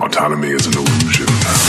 Autonomy is an illusion.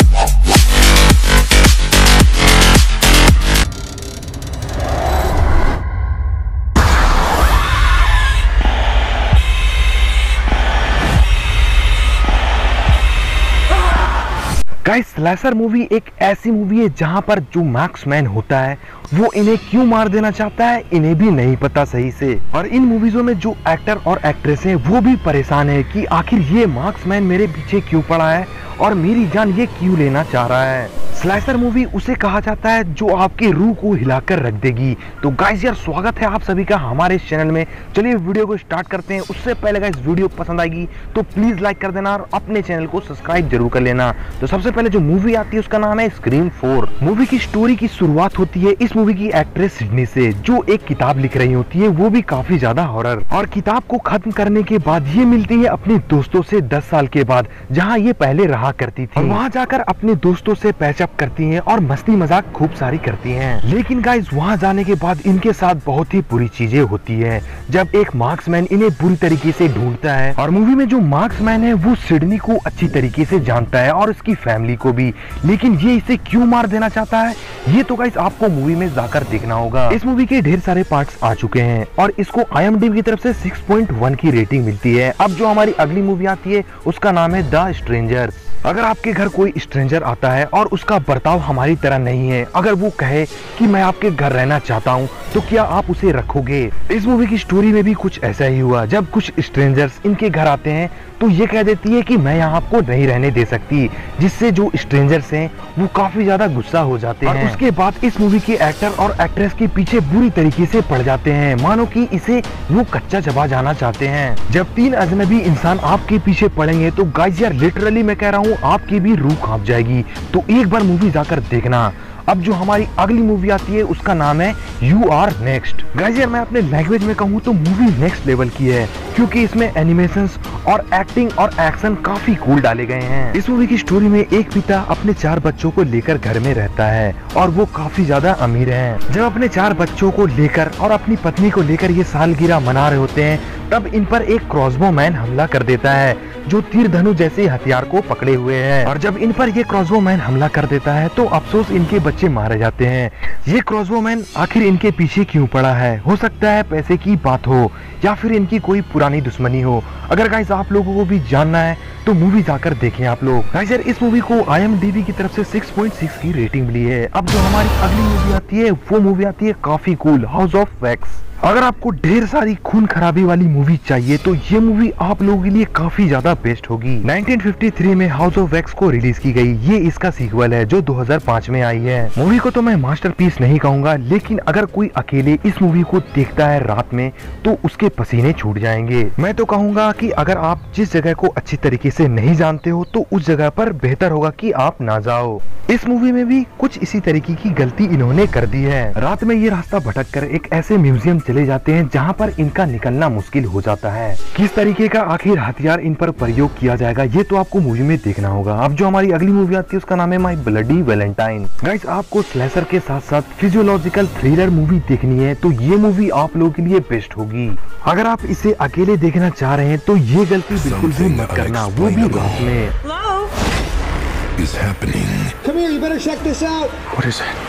Guys, slasher movie एक ऐसी movie है जहां पर जो मार्क्समैन होता है वो इन्हें क्यों मार देना चाहता है इन्हें भी नहीं पता सही से। और इन मूवीजों में जो एक्टर और एक्ट्रेस हैं वो भी परेशान है कि आखिर ये मार्क्समैन मेरे पीछे क्यों पड़ा है और मेरी जान ये क्यों लेना चाह रहा है। स्लैशर मूवी उसे कहा जाता है जो आपकी रूह को हिलाकर रख देगी। तो गाइस यार, स्वागत है आप सभी का हमारे इस चैनल में। चलिए वीडियो को स्टार्ट करते हैं। उससे पहले गाइस, वीडियो पसंद आएगी तो प्लीज लाइक कर देना और अपने चैनल को सब्सक्राइब जरूर कर लेना। तो सबसे पहले जो मूवी आती है उसका नाम है स्क्रीम 4। मूवी की स्टोरी की शुरुआत होती है इस मूवी की एक्ट्रेस सिडनी से, जो एक किताब लिख रही होती है, वो भी काफी ज्यादा हॉरर। और किताब को खत्म करने के बाद ये मिलती है अपने दोस्तों से 10 साल के बाद, जहाँ ये पहले रहा करती थी। वहाँ जाकर अपने दोस्तों से पैचअप करती हैं और मस्ती मजाक खूब सारी करती हैं। लेकिन गाइस, वहाँ जाने के बाद इनके साथ बहुत ही बुरी चीजें होती है जब एक मार्क्समैन इन्हें बुरी तरीके से ढूंढता है। और मूवी में जो मार्क्समैन है वो सिडनी को अच्छी तरीके से जानता है और उसकी फैमिली को भी, लेकिन ये इसे क्यों मार देना चाहता है ये तो गाइस आपको मूवी में जाकर देखना होगा। इस मूवी के ढेर सारे पार्ट्स आ चुके हैं और इसको IMDb की तरफ से 6.1 की रेटिंग मिलती है। अब जो हमारी अगली मूवी आती है उसका नाम है द स्ट्रेंजर्स। अगर आपके घर कोई स्ट्रेंजर आता है और उसका बर्ताव हमारी तरह नहीं है, अगर वो कहे कि मैं आपके घर रहना चाहता हूँ, तो क्या आप उसे रखोगे? इस मूवी की स्टोरी में भी कुछ ऐसा ही हुआ। जब कुछ स्ट्रेंजर्स इनके घर आते हैं तो ये कह देती है कि मैं यहाँ आपको नहीं रहने दे सकती, जिससे जो स्ट्रेंजर्स हैं वो काफी ज्यादा गुस्सा हो जाते हैं। और उसके बाद इस मूवी के एक्टर और एक्ट्रेस के पीछे बुरी तरीके से पड़ जाते हैं, मानो कि इसे वो कच्चा चबा जाना चाहते हैं। जब 3 अजनबी इंसान आपके पीछे पड़ेंगे तो गाइस यार, लिटरली मैं कह रहा हूँ आपकी भी रूह कांप जाएगी। तो एक बार मूवी जाकर देखना। अब जो हमारी अगली मूवी आती है उसका नाम है यू आर नेक्स्ट। गाइस यार, मैं अपने लैंग्वेज में कहूँ तो मूवी नेक्स्ट लेवल की है, क्योंकि इसमें एनिमेशंस और एक्टिंग और एक्शन काफी कूल डाले गए हैं। इस मूवी की स्टोरी में एक पिता अपने 4 बच्चों को लेकर घर में रहता है और वो काफी ज्यादा अमीर हैं। जब अपने 4 बच्चों को लेकर और अपनी पत्नी को लेकर ये सालगिरह मना रहे होते हैं, तब इन पर एक क्रॉसबो मैन हमला कर देता है जो तीर धनु जैसे हथियार को पकड़े हुए है। और जब इन पर ये क्रॉसबो मैन हमला कर देता है तो अफसोस इनके बच्चे मारे जाते हैं। ये क्रॉसबो मैन आखिर इनके पीछे क्यों पड़ा है? हो सकता है पैसे की बात हो या फिर इनकी कोई पुरानी दुश्मनी हो। अगर गाइस आप लोगों को भी जानना है तो मूवी जाकर देखें आप लोग। गाइस यार, इस मूवी को IMDb की तरफ से 6.6 की रेटिंग मिली है। अब जो हमारी अगली मूवी आती है वो मूवी आती है काफी कूल, हाउस ऑफ वैक्स। अगर आपको ढेर सारी खून खराबी वाली मूवी चाहिए तो ये मूवी आप लोगों के लिए काफी ज्यादा बेस्ट होगी। 1953 में हाउस ऑफ वैक्स को रिलीज की गई। ये इसका सीक्वल है जो 2005 में आई है। मूवी को तो मैं मास्टरपीस नहीं कहूंगा, लेकिन अगर कोई अकेले इस मूवी को देखता है रात में तो उसके पसीने छूट जाएंगे। मैं तो कहूंगा कि अगर आप जिस जगह को अच्छी तरीके से नहीं जानते हो तो उस जगह पर बेहतर होगा कि आप ना जाओ। इस मूवी में भी कुछ इसी तरीके की गलती इन्होंने कर दी है। रात में ये रास्ता भटक कर एक ऐसे म्यूजियम चले जाते हैं जहां पर इनका निकलना मुश्किल हो जाता है। किस तरीके का आखिर हथियार इन पर प्रयोग किया जाएगा ये तो आपको मूवी में देखना होगा। अब जो हमारी अगली मूवी आती है उसका नाम है माय ब्लडी वैलेंटाइन। गाइस, आपको स्लैशर के साथ साथ फिजियोलॉजिकल थ्रिलर मूवी देखनी है तो ये मूवी आप लोगों के लिए बेस्ट होगी। अगर आप इसे अकेले देखना चाह रहे हैं तो ये गलती बिल्कुल भी मत करना, वो भी रात में। Is happening. Come here, you better check this out. What is it?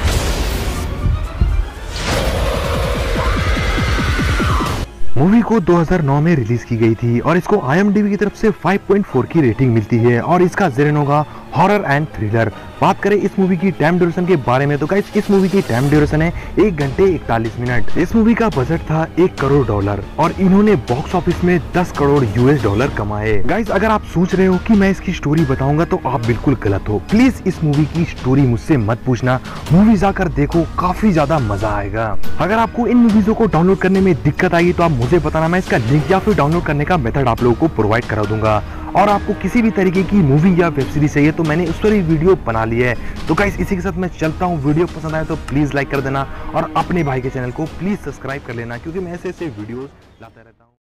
Movie को 2009 में रिलीज की गई थी और इसको IMDb की तरफ से 5.4 की रेटिंग मिलती है और इसका जेनर होगा हॉरर एंड थ्रिलर। बात करें इस मूवी की टाइम ड्यूरेशन के बारे में तो गाइस, इस मूवी की टाइम ड्यूरेशन है 1 घंटे 41 मिनट। इस मूवी का बजट था $1 करोड़ और इन्होंने बॉक्स ऑफिस में $10 करोड़ US कमाए। गाइस, अगर आप सोच रहे हो कि मैं इसकी स्टोरी बताऊंगा तो आप बिल्कुल गलत हो। प्लीज इस मूवी की स्टोरी मुझसे मत पूछना, मूवी जाकर देखो, काफी ज्यादा मजा आएगा। अगर आपको इन मूवीजों को डाउनलोड करने में दिक्कत आएगी तो आप मुझे बताना, मैं इसका लिंक या फिर डाउनलोड करने का मेथड आप लोगों को प्रोवाइड करा दूंगा। और आपको किसी भी तरीके की मूवी या वेब सीरीज चाहिए तो मैंने उस पर ही वीडियो बना ली है। तो गाइस, इसी के साथ मैं चलता हूँ। वीडियो पसंद आए तो प्लीज लाइक कर देना और अपने भाई के चैनल को प्लीज सब्सक्राइब कर लेना, क्योंकि मैं ऐसे वीडियोस लाता रहता हूँ।